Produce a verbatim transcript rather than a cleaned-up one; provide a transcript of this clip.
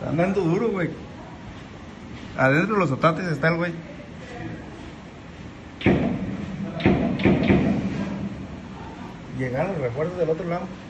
Andando duro, güey. Adentro de los otates está el güey. Llegaron los refuerzos del otro lado.